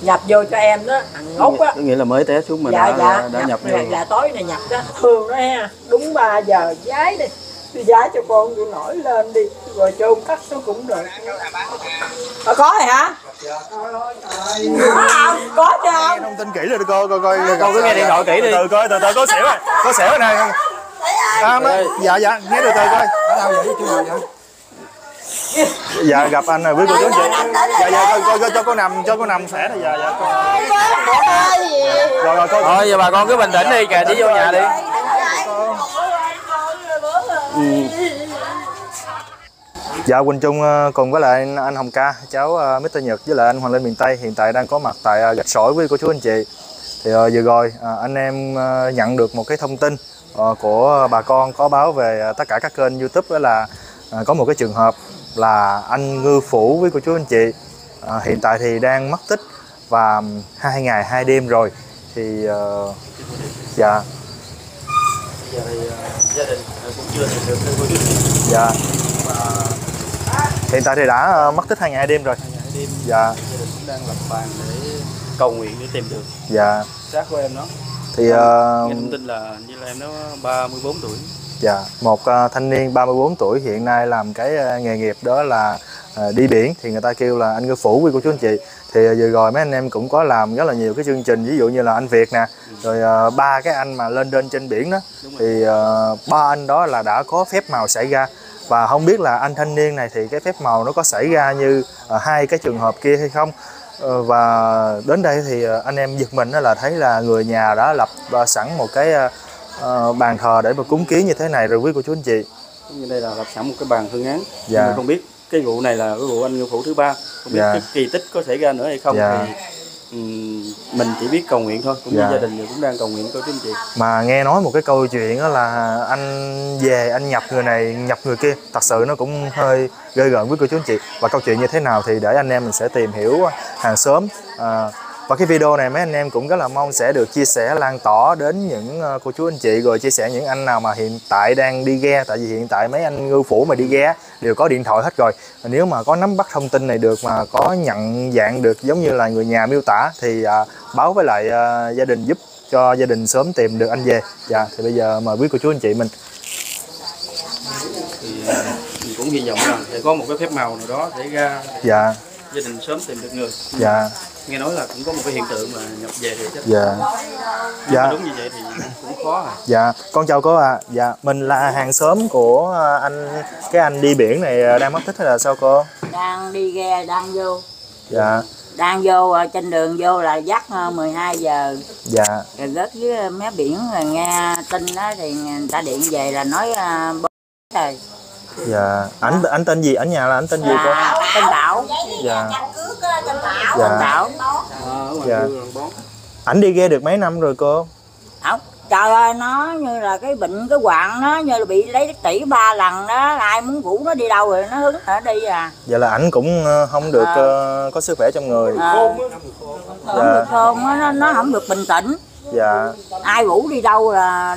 nhập vô cho em đó, thằng ngốc á. Có nghĩa là mới té xuống mà đã nhập vô. Là tối này nhập đó, thường đó ha, đúng 3 giờ giái đi, tôi giái cho con tôi nổi lên đi, rồi chôn cất nó cũng được. Có rồi hả? Có không? Có chứ không? Thông tin kỹ rồi cô, coi Cô cứ nghe điện thoại kỹ đi. Từ coi, từ có xỉu này. Dạ, nghe từ coi. Ở đâu vậy chú ngồi vậy? Dạ gặp anh rồi với cô chú anh chị. Dạ coi cho cô nằm khỏe rồi. Dạ rồi cô. Thôi giờ bà con cứ bình tĩnh đi, kìa đi vô nhà đi. Dạ Quỳnh Trung cùng với lại anh Hồng Ca, cháu Mr Nhật với lại anh Hoàng Linh miền Tây hiện tại đang có mặt tại Gạch Sỏi với cô chú anh chị. Thì vừa rồi anh em nhận được một cái thông tin của bà con có báo về tất cả các kênh YouTube, đó là có một cái trường hợp là anh ngư phủ với cô chú anh chị hiện tại thì đang mất tích và 2 ngày 2 đêm rồi. Thì dạ Giờ thì gia đình cũng chưa tìm được cô chú. dạ hiện tại thì đã mất tích 2 ngày 2 đêm rồi. 2 ngày 2 đêm. Dạ. Gia đình cũng đang lập bàn để cầu nguyện để tìm được Dạ. xác của em đó. Thì nghe thông tin là như là em nó 34 tuổi. Dạ, một thanh niên 34 tuổi hiện nay làm cái nghề nghiệp đó là đi biển, thì người ta kêu là anh ngư phủ với cô chú anh chị. Thì vừa rồi mấy anh em cũng có làm rất là nhiều cái chương trình, ví dụ như là anh Việt nè, rồi 3 cái anh mà lên trên biển đó. Thì 3 anh đó là đã có phép màu xảy ra, và không biết là anh thanh niên này thì cái phép màu nó có xảy ra như 2 cái trường hợp kia hay không. Và đến đây thì anh em giật mình đó là thấy là người nhà đã lập sẵn một cái bàn thờ để mà cúng kiến như thế này rồi quý cô chú anh chị. Như đây là lập sẵn một cái bàn phương án. Dạ. Nhưng mà không biết cái vụ này là cái vụ anh ngư phủ thứ 3, không biết dạ. cái kỳ tích có xảy ra nữa hay không. Dạ. Thì mình chỉ biết cầu nguyện thôi, cũng như dạ. gia đình cũng đang cầu nguyện cô chú anh chị. Mà nghe nói một cái câu chuyện đó là anh về anh nhập người này nhập người kia, thật sự nó cũng hơi ghê rợn với cô chú anh chị. Và câu chuyện như thế nào thì để anh em mình sẽ tìm hiểu hàng xóm. Và cái video này mấy anh em cũng rất là mong sẽ được chia sẻ lan tỏa đến những cô chú anh chị, rồi chia sẻ những anh nào mà hiện tại đang đi ghe. Tại vì hiện tại mấy anh ngư phủ mà đi ghe đều có điện thoại hết rồi. Nếu mà có nắm bắt thông tin này được, mà có nhận dạng được giống như là người nhà miêu tả thì báo với lại gia đình giúp cho gia đình sớm tìm được anh về. Dạ, thì bây giờ mời quý cô chú anh chị mình. Thì mình cũng hy vọng rằng sẽ có một cái phép màu nào đó để ra. Dạ. Gia đình sớm tìm được người. Dạ. Nghe nói là cũng có một cái hiện tượng mà nhập về thì chắc. Dạ. Dạ. Đúng như vậy thì cũng khó. Dạ, con chào cô ạ. Dạ, mình là hàng xóm của cái anh đi biển này đang mất tích hay là sao cô? Đang đi ghe, đang vô. Dạ. Đang vô, trên đường vô là dắt 12 giờ. Dạ. Rồi rớt với mé biển, rồi nghe tin đó thì người ta điện về là nói rồi. Dạ, anh tên gì? Ở nhà là anh tên gì cô? Tên Bảo. Dạ. Tên Bảo. Dạ. Ảnh đi ghe được mấy năm rồi cô? Không, trời ơi, nó như là cái bệnh cái quặng, nó như là bị lấy tỷ 3 lần đó, ai muốn rủ nó đi đâu rồi nó hứng nó đi à. Vậy là ảnh cũng không được có sức khỏe trong người. Không được khôn, nó không được bình tĩnh. Dạ. Ai rủ đi đâu là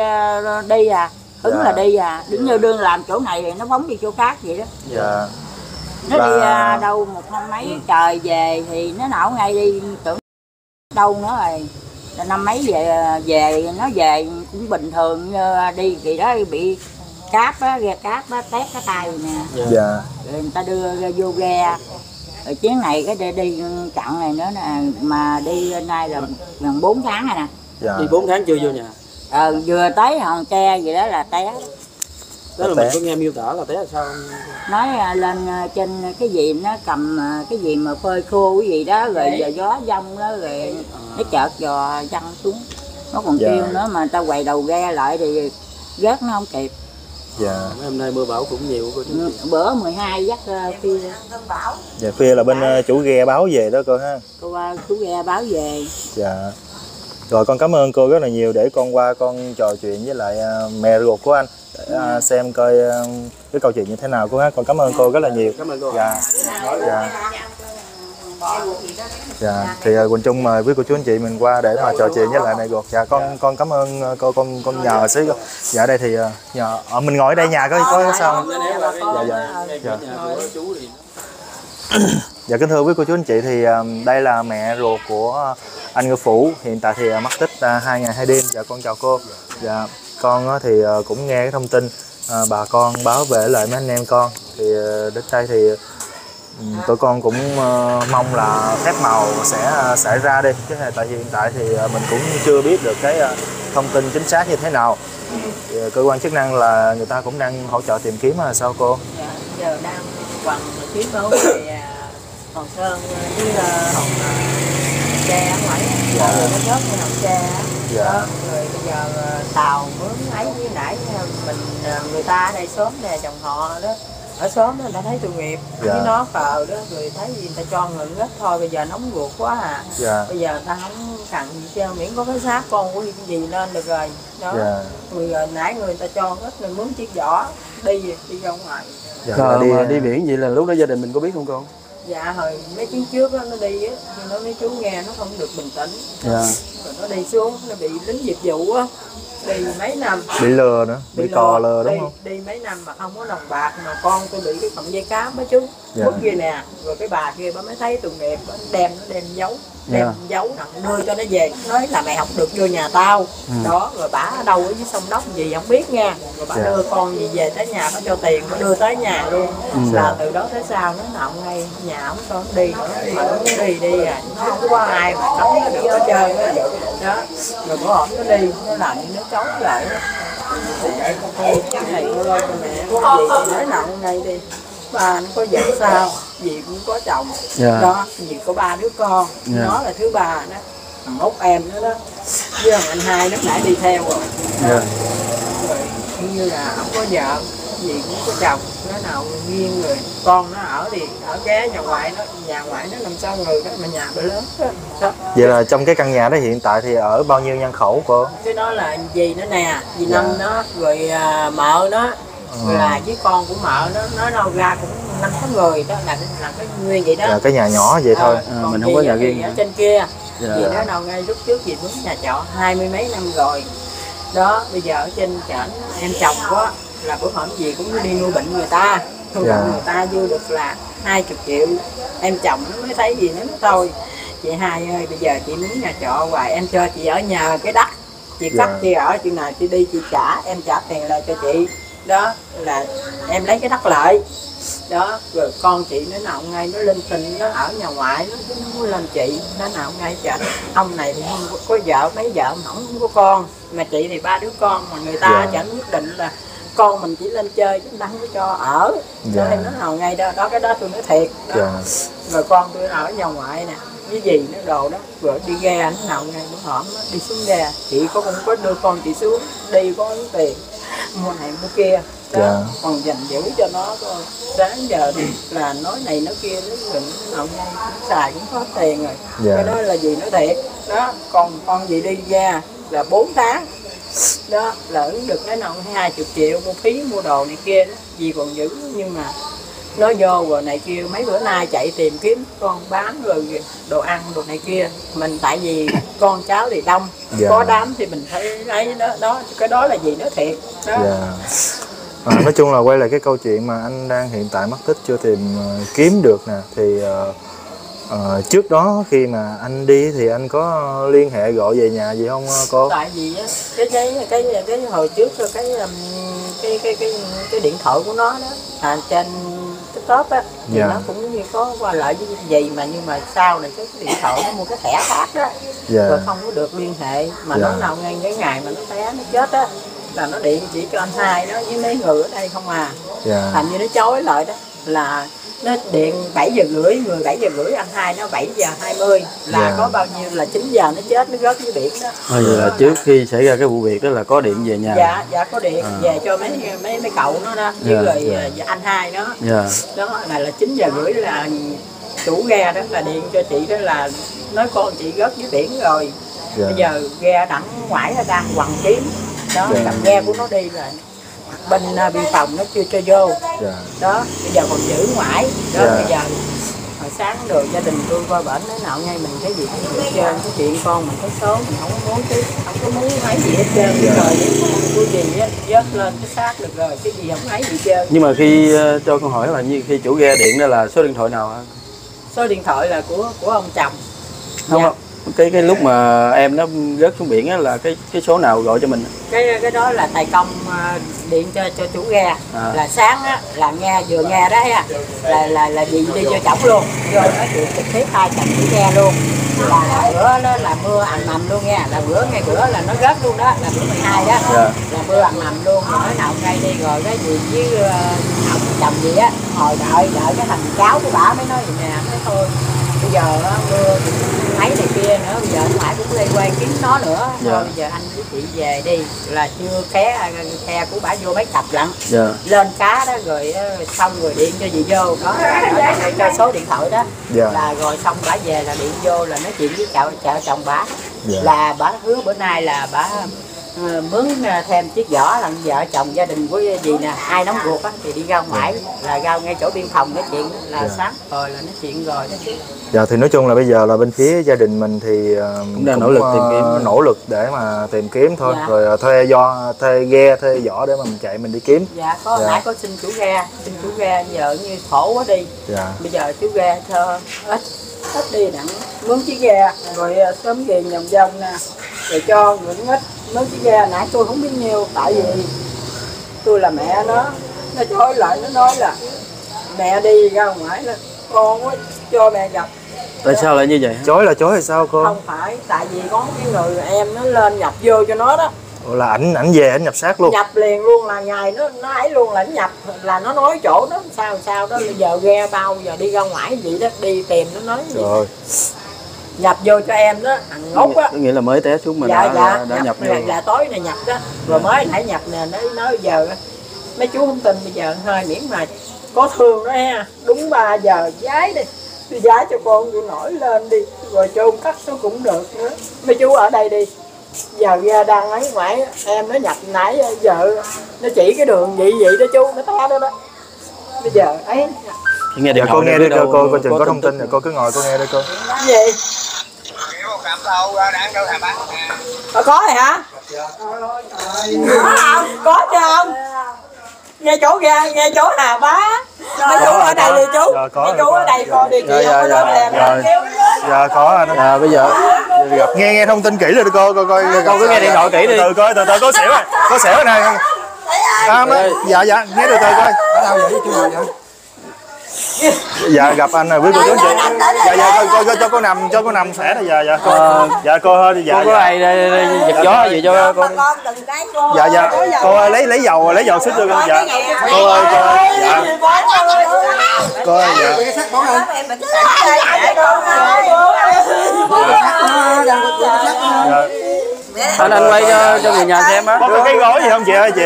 đi à. Hứng dạ. là đi à, đứng như đương làm chỗ này thì nó phóng đi chỗ khác vậy đó. Dạ. Nó đi đâu một năm mấy trời về thì nó nổ ngay đi tưởng đâu nữa rồi. Là năm mấy về nó về cũng bình thường, như đi thì đó bị cáp á, ghe cáp á, tét cái tay nè. Dạ. Rồi người ta đưa ra vô ghe. Rồi chuyến này cái đi chặng này nữa nè, mà đi nay là gần 4 tháng rồi nè. Dạ. Đi 4 tháng chưa vô nhà. Vừa tới Hòn Tre vậy đó là té. Đó là mình có nghe miêu tả là té là sao? Nói lên trên cái gì nó cầm cái gì mà phơi khô cái gì đó, rồi giờ gió dông đó, rồi nó chợt dò văng xuống. Nó còn kêu nữa mà ta quay đầu ghe lại thì rớt nó không kịp. Dạ. Mấy hôm nay mưa bão cũng nhiều cô chú. Bữa 12 dắt khuya. Dạ, khuya là bên chủ ghe báo về đó cô ha. Cô chú ghe báo về. Dạ. Rồi con cảm ơn cô rất là nhiều, để con qua con trò chuyện với lại mẹ ruột của anh để xem coi cái câu chuyện như thế nào cô ha. Con cảm ơn cô rất là nhiều. Cảm ơn cô. Dạ. Dạ. Dạ. Thì Quỳnh Trung mời quý cô chú anh chị mình qua để mà trò chuyện với lại mẹ ruột. Dạ, con cảm ơn cô, con nhờ xíu. Dạ, đây thì nhờ mình ngồi ở đây nhà có sao không? Dạ. Dạ. Dạ. Dạ kính thưa quý cô chú anh chị, thì đây là mẹ ruột của anh ngư phủ, hiện tại thì mất tích 2 ngày 2 đêm. Dạ con chào cô. Dạ con thì cũng nghe cái thông tin bà con báo về lại mấy anh em con, thì đến đây thì tụi con cũng mong là phép màu sẽ xảy ra đi, chứ tại vì hiện tại thì mình cũng chưa biết được cái thông tin chính xác như thế nào. Thì, cơ quan chức năng là người ta cũng đang hỗ trợ tìm kiếm là sao cô? Dạ, giờ đang quằn kiếm đấu về Hòn Sơn với Hòn Tre ở ngoài. Dạ. Rồi nó rớt cái Hòn Tre. Dạ. Đó, rồi bây giờ tàu mướn ấy với nãy mình người ta ở đây xóm nè, chồng họ đó ở xóm đó, người ta thấy tội nghiệp với nó cờ đó, rồi thấy gì người ta cho người ít thôi. Bây giờ nóng ruột quá à. Dạ. Bây giờ người ta không cần gì trơn, miễn có cái xác con của gì lên được rồi đó. Dạ. Rồi nãy người ta cho ít, người mướn chiếc giỏ đi ra ngoài. Dạ. Đi biển vậy là lúc đó gia đình mình có biết không con? Dạ hồi mấy chuyến trước đó, nó đi á, nhưng nó mấy chú nghe nó không được bình tĩnh. Dạ. Rồi nó đi xuống, nó bị lính nghiệp vụ á, đi mấy năm bị lừa nữa, bị cò lừa đúng không? Đi mấy năm mà không có đồng bạc, mà con tôi bị cái cọng dây cám đó chú. Dạ. Mất kia nè, rồi cái bà kia bà mới thấy tội nghiệp, bà đem giấu, giấu đưa cho nó về, nói là mày không được vô nhà tao. Đó, rồi bả ở đâu ở dưới sông Đốc gì không biết nha, rồi bả đưa con gì về tới nhà, có cho tiền, có đưa tới nhà luôn. Là từ đó tới sau nó nọng ngay nhà không cho nó đi nữa, mà nó đi à, không có ai mà cấm nó được hết trơn á. Đó, rồi bữa hổm nó đi, nó làm như nó trốn lại. Thôi cái này ơi mẹ có gì thì nói nọng ngay đi. Ba nó có vợ sao, dì cũng có chồng. Đó, dì có 3 đứa con, nó là thứ ba đó, thằng Út em nữa đó, với thằng anh hai nó đã đi theo rồi. Rồi như là không có vợ, dì cũng có chồng, nó nào nghiêng người, con nó ở thì ở ké nhà ngoại nó làm sao người đó, mà nhà bự lớn đó. Vậy là trong cái căn nhà đó hiện tại thì ở bao nhiêu nhân khẩu cô? Cái đó là dì nó nè, dì Năm nó, rồi mợ nó, là với con của mợ nó đâu ra cũng 5-6 người đó, là cái nguyên vậy đó. Là cái nhà nhỏ vậy thôi. Mình không có nhà riêng ở trên kia. Dì nó đâu ngay lúc trước dì mướn nhà trọ 20 mấy năm rồi. Đó, bây giờ ở trên trển em chồng có là bữa hổm gì cũng đi nuôi bệnh người ta. Nuôi bệnh người ta dư được là 20 triệu. Em chồng nó mới thấy gì nó nói thôi, chị Hai ơi, bây giờ chị mướn nhà trọ hoài, em cho chị ở nhà cái đất, chị cắt chị ở, chuyện nào chị đi chị trả, em trả tiền lại cho chị. Đó là em lấy cái đất lại. Đó, rồi con chị nó nào ngay nó linh tinh, nó ở nhà ngoại, nó muốn lên chị, nó nào ngay chợ. Ông này thì không có vợ, mấy vợ không có con, mà chị thì 3 đứa con, mà người ta chẳng quyết định là con mình chỉ lên chơi chứ không có cho ở. Cho nên nó nào ngay đó, cái đó tôi nói thiệt đó. Rồi con tôi ở nhà ngoại nè, với gì nó đồ đó, rồi đi ghe nó nào ngay bữa hổm đi xuống ghe, chị cũng có đưa con chị xuống đi, có tiền mua này mua kia đó, còn dành giữ cho nó thôi. Sáng giờ thì là nói này nói kia, nó đừng nào ngay cũng xài cũng có tiền rồi. Cái đó là gì nó thiệt đó. Còn con gì đi ra là 4 tháng đó là ứng được cái nào 20 triệu mua phí mua đồ này kia đó, gì còn giữ. Nhưng mà nó vô rồi này kia, mấy bữa nay chạy tìm kiếm con bán rồi đồ ăn đồ này kia. Mình tại vì con cháu thì đông, có đám thì mình phải lấy đó, cái đó là gì nó thiệt đó. Nói chung là quay lại cái câu chuyện mà anh đang hiện tại mất tích chưa tìm kiếm được nè, thì trước đó khi mà anh đi thì anh có liên hệ gọi về nhà gì không cô? Tại vì cái hồi trước cái điện thoại của nó đó trên cái top á thì nó cũng như có qua lại với gì mà, nhưng mà sau này cái điện thoại nó mua cái thẻ khác đó, rồi không có được liên hệ. Mà nó nào ngay cái ngày mà nó té nó chết á là nó điện chỉ cho anh Hai đó với mấy người ở đây không à. Thành như nó chối lại đó, là nó điện 7 giờ rưỡi, người 7 giờ rưỡi, anh Hai nó 7 giờ 20 là có bao nhiêu là 9 giờ nó chết, nó rớt dưới biển đó. Vậy là trước khi xảy ra cái vụ việc đó là có điện về nhà? Dạ có điện về cho mấy cậu nó đó, với rồi anh Hai đó. Đó là 9 giờ rưỡi là chủ ghe đó là điện cho chị đó, là nói con chị rớt dưới biển rồi. Bây giờ ghe đặng ngoại nó đang quằn kiếm đó, cầm ghe của nó đi rồi bên biên phòng nó chưa cho vô. Đó bây giờ còn giữ ngoại đó. Bây giờ hồi sáng rồi gia đình tôi qua bển nói nào ngay mình cái gì cũng được trơn, cái chuyện con mình thấy số mình không có muốn chứ không có muốn thấy gì hết trơn. Rồi tôi gì vớt lên cái xác được rồi, cái gì không thấy gì trơn. Nhưng mà khi cho con hỏi là như khi chủ ghe điện đó là số điện thoại nào hả? số điện thoại là của ông chồng. Không, Dạ. cái lúc mà em nó rớt xuống biển á là cái số nào gọi cho mình? Cái đó là tài công điện cho chủ ghe. Là sáng á là vừa nghe đó là dì đi cho chồng luôn, vô nói chuyện trực tiếp hai chồng chủ ghe luôn. Là bữa đó là mưa ầm ầm luôn nha, là bữa là nó rớt luôn đó, là bữa 12 đó. Là mưa ầm ầm luôn, rồi nói nào ngay đi, rồi cái gì với ông chồng gì á hồi đợi cái thằng cháu của bả mới nói gì nè, nói thôi bây giờ mưa mấy này kia nữa, bây giờ anh phải cũng liên quan kiếm nó nữa. Thôi bây giờ anh với chị về đi, là chưa xe của bả vô mấy cặp lận. Lên cá đó rồi xong rồi điện cho dì vô đó, cho số điện thoại đó. Là rồi xong bả về là điện vô là nói chuyện với chợ chồng bả. Là bả hứa bữa nay là bả mướn thêm chiếc giỏ, là vợ chồng gia đình của dì nè, ai nóng ruột á thì đi ra ngoài, là ra ngay chỗ biên phòng nói chuyện, là sáng rồi là nói chuyện rồi đó chứ. Dạ thì nói chung là bây giờ là bên phía gia đình mình thì cũng đang nỗ lực tìm kiếm, nỗ lực để mà tìm kiếm thôi. Rồi thuê ghe, thuê giỏ để mà mình chạy mình đi kiếm. Dạ có nãy có xin chủ ghe giờ như khổ quá đi. Bây giờ chú ghe cho ít đi đặng mướn chiếc ghe rồi sớm về vòng vòng nè, rồi cho những ít mướn chiếc ghe. Nãy tôi không biết nhiêu, tại vì tôi là mẹ nó chối lại, nó nói là mẹ đi ra ngoài là con quá, cho mẹ gặp. Tại sao lại như vậy? Chối là chối hay sao cô? Không phải, tại vì có cái người em nó lên nhập vô cho nó đó. Là ảnh về ảnh nhập xác luôn. Nhập liền luôn, là ngày nó ấy luôn, là nó nhập, là nó nói chỗ đó sao đó. Bây giờ ghe bao giờ đi ra ngoài gì đó, đi tìm nó nói gì. Rồi. Nhập vô cho em đó, thằng ngốc á. Nghĩa là mới té xuống mà đã nhập vô. Là tối này nhập đó, rồi mới nãy nhập nè, nói giờ mấy chú không tin, bây giờ hơi miễn mà có thương đó ha, đúng 3 giờ giái đi, tôi giái cho con tôi nổi lên đi, rồi chôn cất nó cũng được nữa. Mấy chú ở đây đi, giờ ra đang ấy ngoại em nó nhập nãy giờ nó chỉ cái đường vậy đó chú, nó té đó đó. Bây giờ ấy nghe điện cô nghe đi cô chừng có thông tin rồi cô cứ ngồi cô nghe đây cô. cái gì có rồi hả? Có chưa không? Nghe chỗ ra, nghe chỗ Hà Bá. Mấy chú ở đây đi chú. Mấy chú ở đây coi đi. Dạ có anh. Bây giờ gặp nghe thông tin kỹ rồi đi cô coi cô cứ nghe điện thoại kỹ đi. Từ coi từ có xỉu rồi này. Dạ nghe từ coi. Ở đâu vậy chú ngồi vậy? Dạ gặp anh rồi với cô chú chị. Dạ coi cho cô nằm khỏe này dạ. Dạ cô ơi dạ. Cô có ai giật gió gì cho cô? Dạ cô ơi lấy dầu xích cho con dạ. Cô ơi dạ. Cô ơi dạ. Anh quay cho người nhà xem á. Có cái gói gì không chị ơi?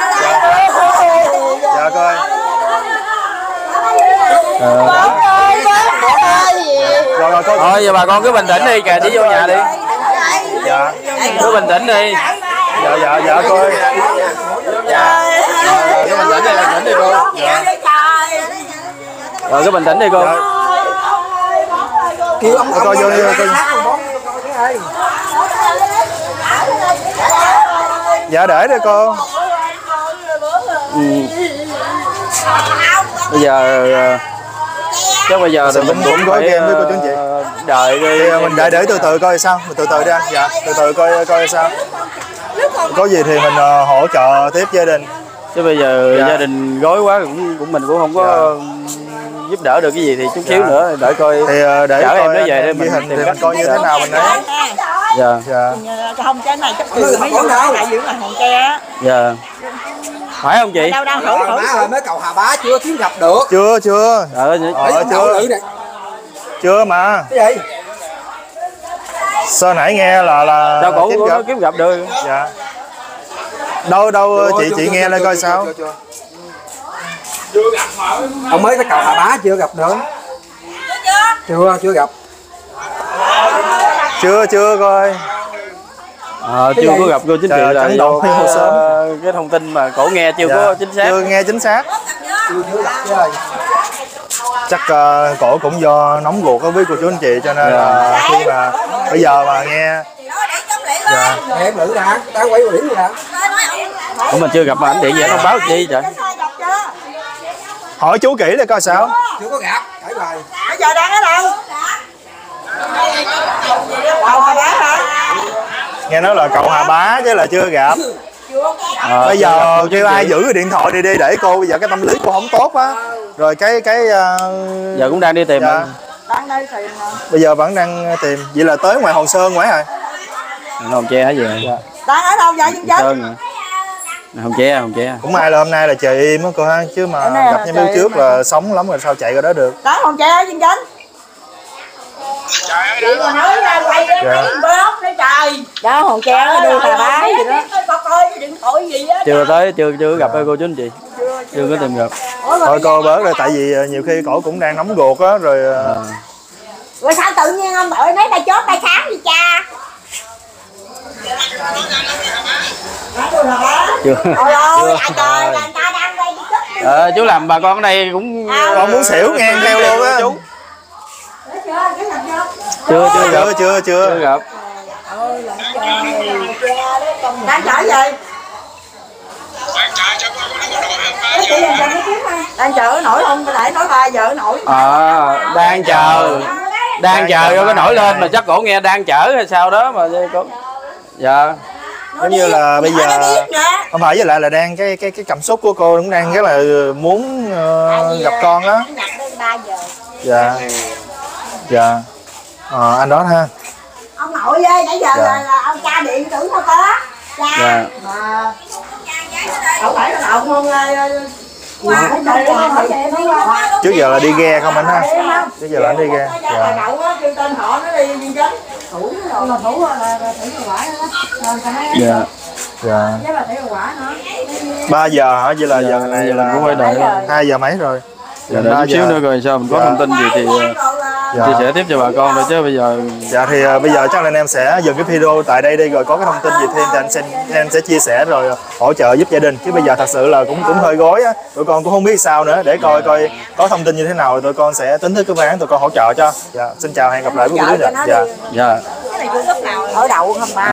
Dạ cô ơi. Thôi giờ bà con cứ bình tĩnh đi, kìa đi vô nhà đi. Dạ. Cứ bình tĩnh đi. Dạ cô ơi. Cứ bình tĩnh đi cô. Rồi cứ bình tĩnh đi cô. Kêu ông coi vô đi coi. Dạ để đây cô. Bây giờ chắc bây giờ thì mình cũng gói kem với cô chú anh chị. Đợi đi, mình để từ từ coi sao, mình từ từ đi anh. Dạ, từ từ coi sao. Có gì thì mình hỗ trợ tiếp gia đình. Chứ bây giờ gia đình gói quá cũng mình cũng không có giúp đỡ được cái gì thì chút xíu nữa đợi coi. Thì để chở em nó về để mình tìm cách coi như thế nào mình ấy. Dạ. Không cái này chắc từ mấy người lại giữ là hàng tre á. Dạ. Phải không chị? Đâu Má mới cầu Hà Bá chưa kiếm gặp được. Chưa. Chưa mà. cái gì? Sao nãy nghe là đâu cổ có kiếm gặp được. Dạ. Đâu chị nghe lên coi sao. Ông mới tới cầu Hà Bá chưa gặp nữa. Chưa gặp. Chưa coi. Chưa có gặp cô chính trị là do cái thông tin mà cổ nghe chưa có chính xác. Chưa nghe chính xác. Chưa gặp chơi. Chắc cổ cũng do nóng ruột với cô chú anh chị cho nên là khi mà bây giờ mà nghe. Dạ. Em nữ hả? Đang quay biển hả? Ủa mình chưa gặp mà ảnh điện vậy thông báo chi trời? Hỏi chú kỹ để coi sao. Chưa có gặp, phải rồi. nãy giờ đang ở đâu? Cầu Hà Bá hả? Nghe nói là cậu Hà Bá chứ là chưa gặp. Bây giờ kêu ai giữ cái điện thoại đi để cô, bây giờ cái tâm lý cô không tốt á. Rồi cái giờ cũng đang đi tìm. dạ. Đang đây tìm nè. Bây giờ vẫn đang tìm. Vậy là tới ngoài Hòn Sơn ngoài rồi. Hòn Tre hả về? Dạ. Đang ở đâu vậy Dân Chánh? Sơn hả? Hòn Tre. Cũng may là hôm nay là trời im á cô ha, chứ mà gặp nhau bữa trước là sống lắm rồi sao chạy ra đó được. Đang Hòn Tre Dân Chánh. Chị mà nói ra quay cái Dạ. blog đấy trời. Đó Hòn Tre nó đưa Hà Bá gì đó. Bà coi cái điện thoại gì á. Chưa gặp cô chú anh chị. Chưa có tìm gặp. Thôi cô bớt rồi, tại vì nhiều khi cổ cũng đang nóng ruột á rồi. Rồi sao tự nhiên ông đội mấy tay chốt tay khám gì cha? Chưa. Ôi ơi, trời, người ta đang quay YouTube. Chú làm bà con ở đây cũng Con muốn xỉu ngang theo luôn á. chú. Chưa gặp. Đang chở gì? Đang chờ nổi không? Lại nói 3 giờ nổi. Đang chờ cho cái nổi lên mà chắc cổ nghe đang chở hay sao đó mà cô. Dạ. giống như là bây giờ không phải, với lại là đang cái cảm xúc của cô cũng đang rất là muốn gặp con á. Dạ. Dạ. Anh đó ha. Ông nội ơi, nãy giờ là ông cha điện tưởng sao có. Cha. Dạ. Mà không phải là ông không Trước giờ là đi ghe không anh ha? Trước giờ là anh đi ghe. Dạ. đậu á, kêu tên họ nó đi Dân Chánh. Thủ rồi là thủ là thủy quả đó. Dạ. Dạ. Chứ là thủy quả nữa. 3 giờ hả? Vậy là giờ này giờ mình cũng quay là đợi. 2 giờ mấy rồi. Giờ đợi chút xíu nữa coi sao mình có thông tin gì thì chia sẻ tiếp cho bà con thôi, chứ bây giờ. Dạ thì bây giờ chắc là anh em sẽ dừng cái video tại đây đi, rồi có cái thông tin gì thêm thì anh sẽ chia sẻ rồi hỗ trợ giúp gia đình, chứ bây giờ thật sự là cũng hơi gối á, tụi con cũng không biết sao nữa, để coi có thông tin như thế nào rồi tụi con sẽ tính thức cái phương án tụi con hỗ trợ cho. Dạ, xin chào, hẹn gặp lại với quý vị. Dạ. Dạ. Cái này YouTube nào ở đậu không bà?